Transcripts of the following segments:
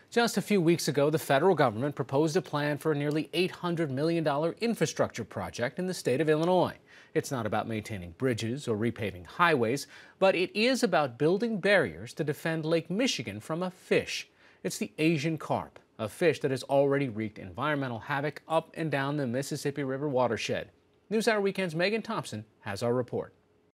Just a few weeks ago, the federal government proposed a plan for a nearly $800 million infrastructure project in the state of Illinois. It's not about maintaining bridges or repaving highways, but it is about building barriers to defend Lake Michigan from a fish. It's the Asian carp, a fish that has already wreaked environmental havoc up and down the Mississippi River watershed. NewsHour Weekend's Thompson has our report.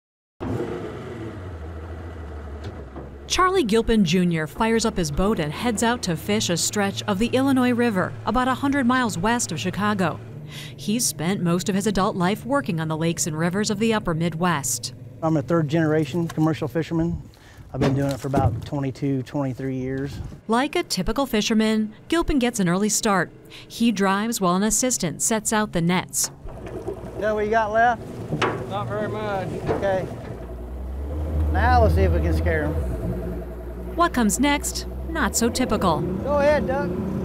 Charlie Gilpin Jr. fires up his boat and heads out to fish a stretch of the Illinois River, about 100 miles west of Chicago. He's spent most of his adult life working on the lakes and rivers of the upper Midwest. I'm a third-generation commercial fisherman. I've been doing it for about 22, 23 years. Like a typical fisherman, Gilpin gets an early start. He drives while an assistant sets out the nets. Yeah, what you got left? Not very much. Okay. Now let's see if we can scare them. What comes next? Not so typical. Go ahead, Doug.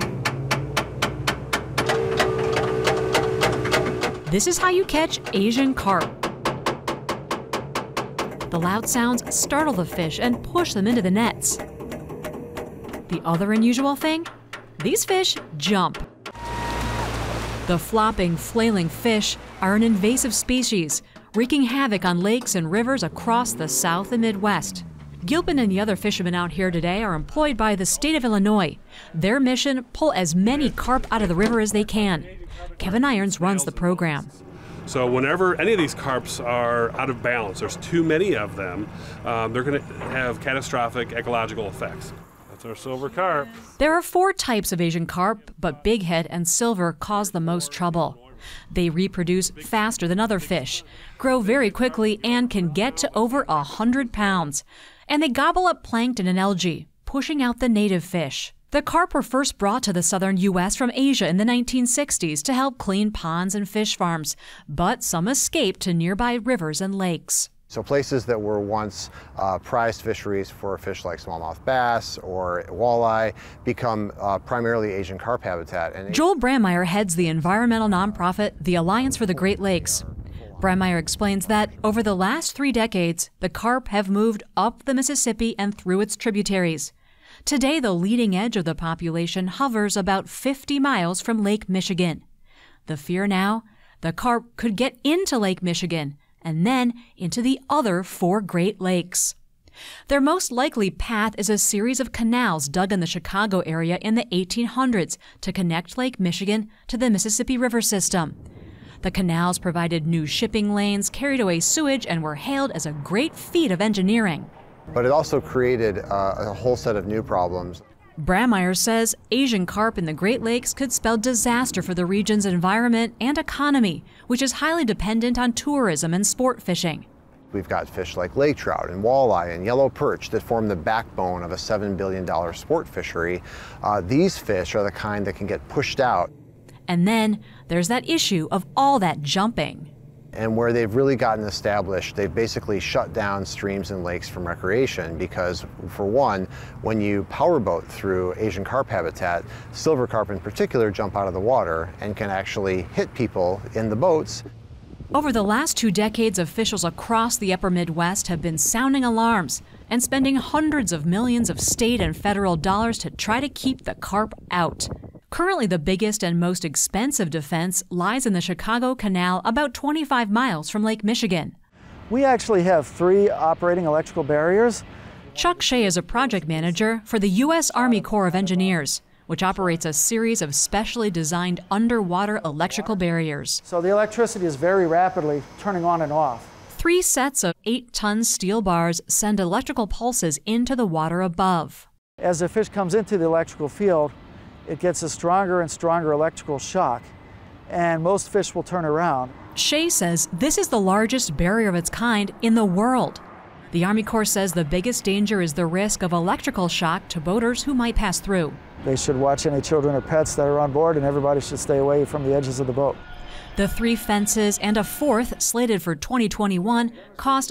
This is how you catch Asian carp. The loud sounds startle the fish and push them into the nets. The other unusual thing? These fish jump. The flopping, flailing fish are an invasive species, wreaking havoc on lakes and rivers across the South and Midwest. Gilpin and the other fishermen out here today are employed by the state of Illinois. Their mission, pull as many carp out of the river as they can. Kevin Irons runs the program. So whenever any of these carps are out of balance, there's too many of them, they're going to have catastrophic ecological effects. That's our silver carp. There are 4 types of Asian carp, but bighead and silver cause the most trouble. They reproduce faster than other fish, grow very quickly, and can get to over 100 pounds. And they gobble up plankton and algae, pushing out the native fish. The carp were first brought to the southern U.S. from Asia in the 1960s to help clean ponds and fish farms, but some escaped to nearby rivers and lakes. So places that were once prized fisheries for fish like smallmouth bass or walleye become primarily Asian carp habitat. And Joel Brandmeier heads the environmental nonprofit, the Alliance for the Great Lakes. Brandmeier explains that over the last 3 decades, the carp have moved up the Mississippi and through its tributaries. Today, the leading edge of the population hovers about 50 miles from Lake Michigan. The fear now? The carp could get into Lake Michigan and then into the other 4 Great Lakes. Their most likely path is a series of canals dug in the Chicago area in the 1800s to connect Lake Michigan to the Mississippi River system. The canals provided new shipping lanes, carried away sewage, and were hailed as a great feat of engineering. But it also created a whole set of new problems. Brandmeier says Asian carp in the Great Lakes could spell disaster for the region's environment and economy, which is highly dependent on tourism and sport fishing. We've got fish like lake trout and walleye and yellow perch that form the backbone of a $7 billion sport fishery. These fish are the kind that can get pushed out. And then there's that issue of all that jumping. And where they've really gotten established, they've basically shut down streams and lakes from recreation because, for one, when you powerboat through Asian carp habitat, silver carp in particular jump out of the water and can actually hit people in the boats. Over the last 2 decades, officials across the upper Midwest have been sounding alarms and spending hundreds of millions of state and federal dollars to try to keep the carp out. Currently, the biggest and most expensive defense lies in the Chicago Canal, about 25 miles from Lake Michigan. We actually have 3 operating electrical barriers. Chuck Shea is a project manager for the U.S. Army Corps of Engineers, which operates a series of specially designed underwater electrical barriers. So the electricity is very rapidly turning on and off. 3 sets of 8-ton steel bars send electrical pulses into the water above. As the fish comes into the electrical field, it gets a stronger and stronger electrical shock, and most fish will turn around. Shea says this is the largest barrier of its kind in the world. The Army Corps says the biggest danger is the risk of electrical shock to boaters who might pass through. They should watch any children or pets that are on board, and everybody should stay away from the edges of the boat. The 3 fences and a 4th, slated for 2021, cost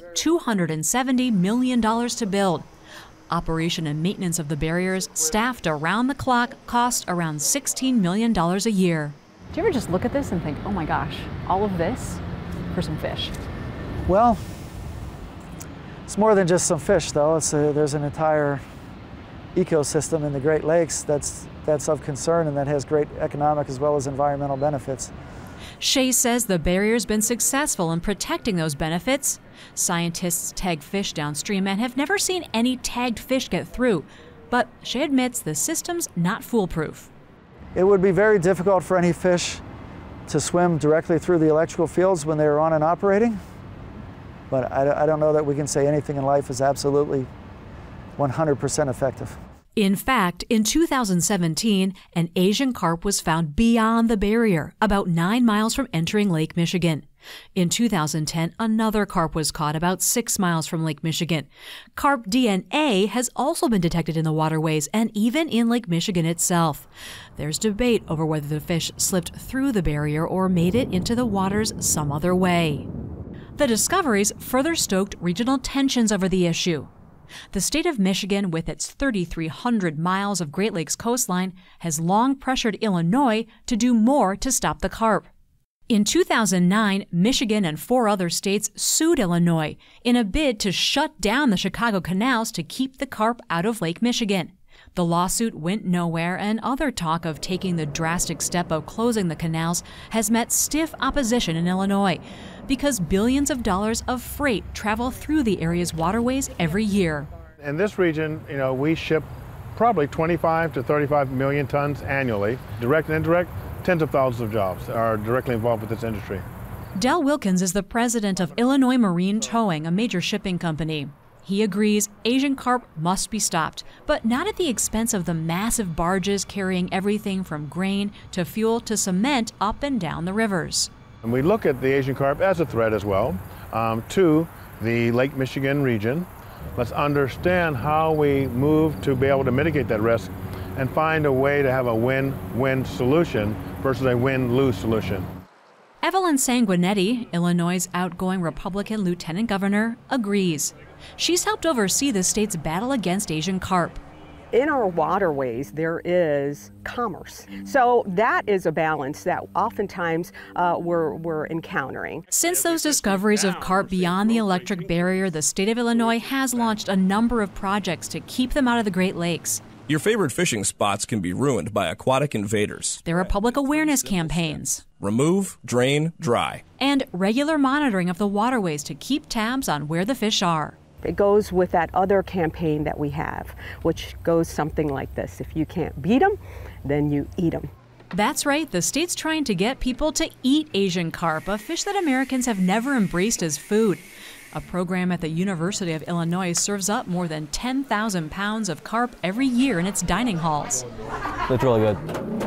$270 million to build. Operation and maintenance of the barriers, staffed around the clock, cost around $16 million a year. Do you ever just look at this and think, oh my gosh, all of this for some fish? Well, it's more than just some fish, though. There's an entire ecosystem in the Great Lakes that's of concern and that has great economic as well as environmental benefits. Shea says the barrier's been successful in protecting those benefits. Scientists tag fish downstream and have never seen any tagged fish get through. But Shea admits the system's not foolproof. It would be very difficult for any fish to swim directly through the electrical fields when they're on and operating. But I don't know that we can say anything in life is absolutely 100% effective. In fact, in 2017, an Asian carp was found beyond the barrier, about 9 miles from entering Lake Michigan. In 2010, another carp was caught about 6 miles from Lake Michigan. Carp DNA has also been detected in the waterways and even in Lake Michigan itself. There's debate over whether the fish slipped through the barrier or made it into the waters some other way. The discoveries further stoked regional tensions over the issue. The state of Michigan, with its 3,300 miles of Great Lakes coastline, has long pressured Illinois to do more to stop the carp. In 2009, Michigan and 4 other states sued Illinois in a bid to shut down the Chicago canals to keep the carp out of Lake Michigan. The lawsuit went nowhere, and other talk of taking the drastic step of closing the canals has met stiff opposition in Illinois because billions of dollars of freight travel through the area's waterways every year. In this region, we ship probably 25 to 35 million tons annually. Direct and indirect, tens of thousands of jobs are directly involved with this industry. Del Wilkins is the president of Illinois Marine Towing, a major shipping company. He agrees Asian carp must be stopped, but not at the expense of the massive barges carrying everything from grain to fuel to cement up and down the rivers. And we look at the Asian carp as a threat as well to the Lake Michigan region. Let's understand how we move to be able to mitigate that risk and find a way to have a win-win solution versus a win-lose solution. Evelyn Sanguinetti, Illinois' outgoing Republican lieutenant governor, agrees. She's helped oversee the state's battle against Asian carp. In our waterways, there is commerce. So that is a balance that oftentimes we're encountering. Since those discoveries of carp beyond the electric barrier, the state of Illinois has launched a number of projects to keep them out of the Great Lakes. Your favorite fishing spots can be ruined by aquatic invaders. There are public awareness campaigns. Remove, drain, dry. And regular monitoring of the waterways to keep tabs on where the fish are. It goes with that other campaign that we have, which goes something like this. If you can't beat them, then you eat them. That's right, the state's trying to get people to eat Asian carp, a fish that Americans have never embraced as food. A program at the University of Illinois serves up more than 10,000 pounds of carp every year in its dining halls. That's really good.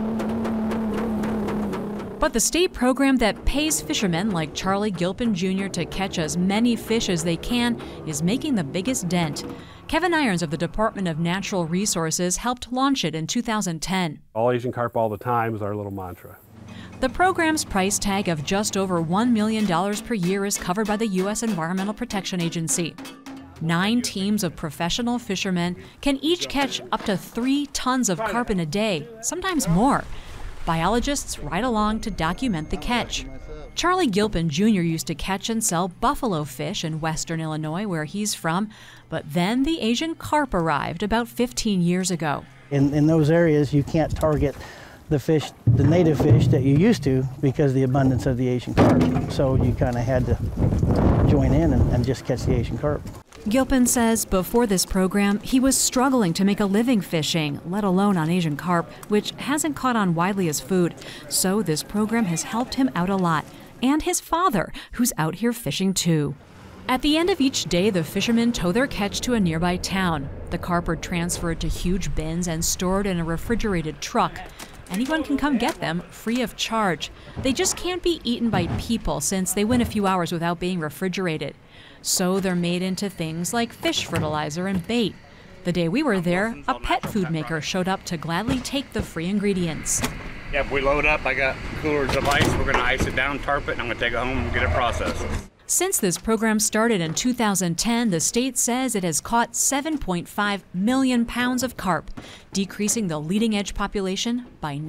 But the state program that pays fishermen like Charlie Gilpin Jr. to catch as many fish as they can is making the biggest dent. Kevin Irons of the Department of Natural Resources helped launch it in 2010. All Asian carp all the time is our little mantra. The program's price tag of just over $1 million per year is covered by the U.S. Environmental Protection Agency. 9 teams of professional fishermen can each catch up to 3 tons of carp in a day, sometimes more. Biologists ride along to document the catch. Charlie Gilpin Jr. used to catch and sell buffalo fish in western Illinois, where he's from, but then the Asian carp arrived about 15 years ago. In those areas, you can't target the fish, the native fish that you used to, because of the abundance of the Asian carp. So you kind of had to join in and just catch the Asian carp. Gilpin says before this program, he was struggling to make a living fishing, let alone on Asian carp, which hasn't caught on widely as food. So this program has helped him out a lot, and his father, who's out here fishing too. At the end of each day, the fishermen tow their catch to a nearby town. The carp are transferred to huge bins and stored in a refrigerated truck. Anyone can come get them free of charge. They just can't be eaten by people since they went a few hours without being refrigerated. So they're made into things like fish fertilizer and bait. The day we were there, a pet food maker showed up to gladly take the free ingredients. Yeah, we load up. I got coolers of ice. We're going to ice it down, tarp it, and I'm going to take it home and get it processed. Since this program started in 2010, the state says it has caught 7.5 million pounds of carp, decreasing the leading-edge population by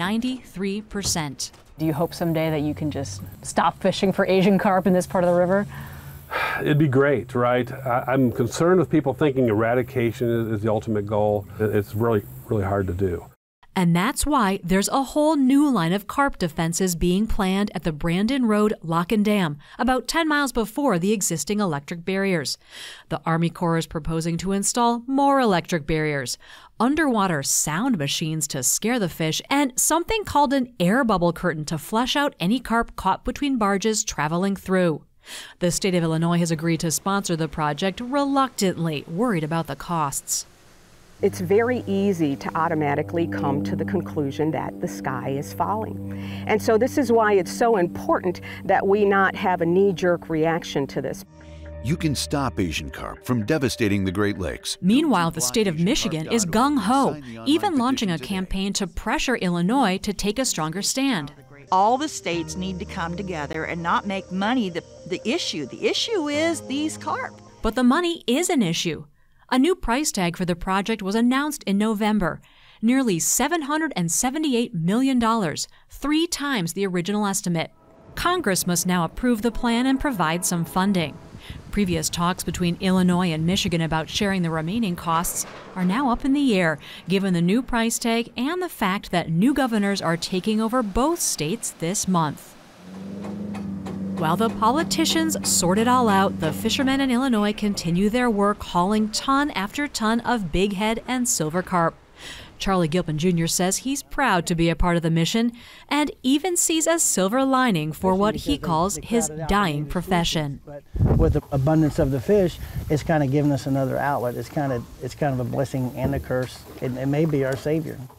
93%. Do you hope someday that you can just stop fishing for Asian carp in this part of the river? It'd be great, right? I'm concerned with people thinking eradication is the ultimate goal. It's really, really hard to do. And that's why there's a whole new line of carp defenses being planned at the Brandon Road Lock and Dam, about 10 miles before the existing electric barriers. The Army Corps is proposing to install more electric barriers, underwater sound machines to scare the fish, and something called an air bubble curtain to flush out any carp caught between barges traveling through. The state of Illinois has agreed to sponsor the project, reluctantly, worried about the costs. It's very easy to automatically come to the conclusion that the sky is falling. And so this is why it's so important that we not have a knee-jerk reaction to this. You can stop Asian carp from devastating the Great Lakes. Meanwhile, the state of Michigan is gung-ho, even launching a campaign to pressure Illinois to take a stronger stand. All the states need to come together and not make money the issue. The issue is these carp. But the money is an issue. A new price tag for the project was announced in November, nearly $778 million, 3 times the original estimate. Congress must now approve the plan and provide some funding. Previous talks between Illinois and Michigan about sharing the remaining costs are now up in the air, given the new price tag and the fact that new governors are taking over both states this month. While the politicians sort it all out, the fishermen in Illinois continue their work hauling ton after ton of bighead and silver carp. Charlie Gilpin Jr. says he's proud to be a part of the mission and even sees a silver lining for what he calls his dying profession. With the abundance of the fish, it's kind of given us another outlet. It's kind of a blessing and a curse. It may be our savior.